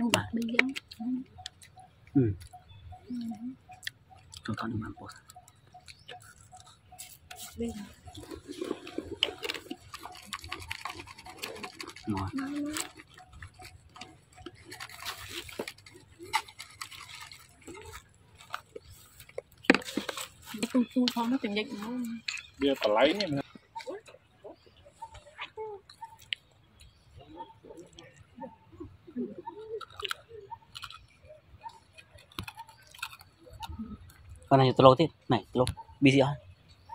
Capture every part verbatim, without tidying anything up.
trong bạc đi không? Ừ. Cho con mang bột. Đi. Ngon. Tu tu không nó tình dịch nó. Bia tỏi lấy nhé. Con này tôi lô thế này lô bi gì á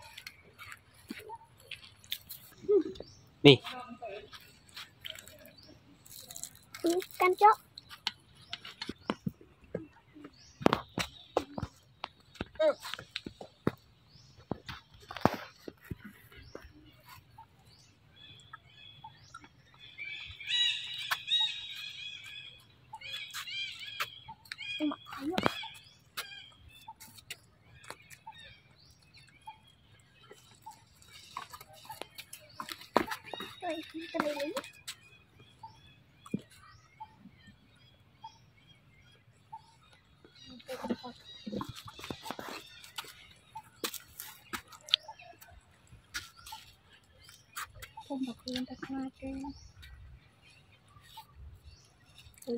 bi Canh chốt. Ừ. Mặt thấy rồi. Cái này lấy. Không được luôn ta qua cái. Ừ.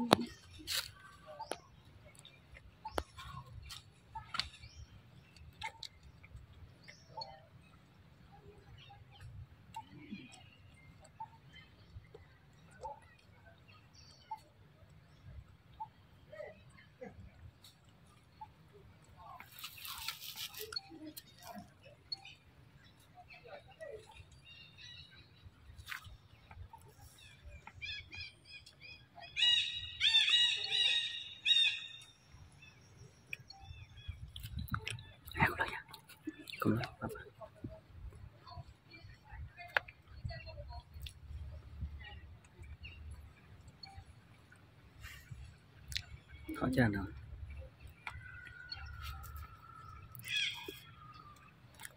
Không được nha. Không được. Khó chán rồi.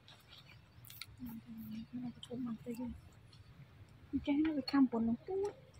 Trái nó bị căm buồn một chút.